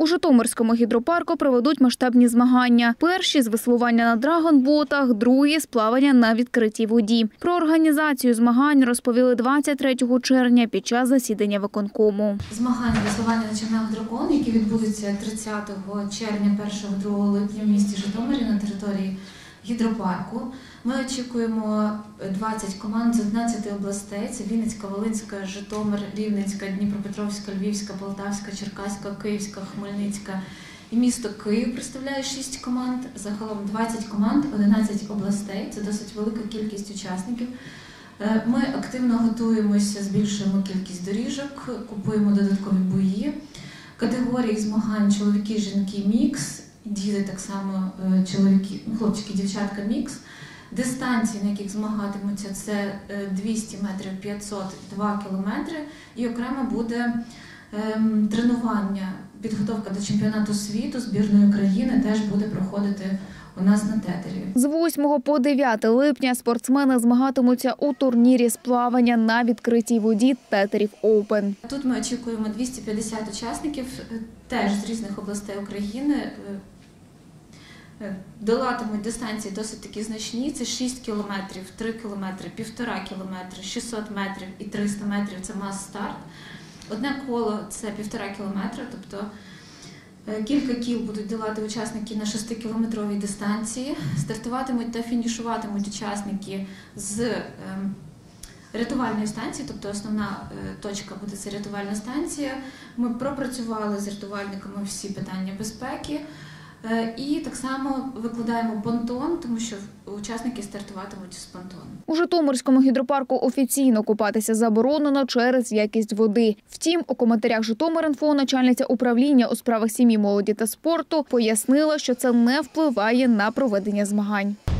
У Житомирському гідропарку проведуть масштабні змагання. Перші – з веслування на драгонботах, другі – з плавання на відкритій воді. Про організацію змагань розповіли 23 червня під час засідання виконкому. Змагання веслування на човнах «Дракон», які відбудуться 30 червня, 1-2 липня в місті Житомирі на території гідропарку. Ми очікуємо 20 команд з 11 областей. Це Вінницька, Волинська, Житомир, Рівненська, Дніпропетровська, Львівська, Полтавська, Черкаська, Київська, Хмельницька і місто Київ представляє 6 команд. Загалом 20 команд, 11 областей. Це досить велика кількість учасників. Ми активно готуємося, збільшуємо кількість доріжок, купуємо додаткові бої. Категорії змагань чоловіки, жінки, мікс. Діти так само, чоловіки, хлопчики, дівчатка, мікс. Дистанції, на яких змагатимуться, це 200 метрів, 500, 2 кілометри. І окремо буде тренування, підготовка до чемпіонату світу збірної України теж буде проходити у нас на тетері. З 8 по 9 липня спортсмени змагатимуться у турнірі з плавання на відкритій воді «Тетерів Оупен». Тут ми очікуємо 250 учасників, теж з різних областей України. Долатимуть дистанції досить такі значні. Це 6 кілометрів, 3 кілометри, 1,5 кілометри, 600 метрів і 300 метрів – це мас-старт. Одне коло – це 1,5 кілометра, тобто кілька кіл будуть долати учасники на 6-кілометровій дистанції. Стартуватимуть та фінішуватимуть учасники з рятувальної станції, тобто основна точка буде це рятувальна станція. Ми пропрацювали з рятувальниками всі питання безпеки. І так само викладаємо понтон, тому що учасники стартуватимуть з понтону. У Житомирському гідропарку офіційно купатися заборонено через якість води. Втім, у коментарях «Житомир.Інфо» начальниця управління у справах сім'ї, молоді та спорту пояснила, що це не впливає на проведення змагань.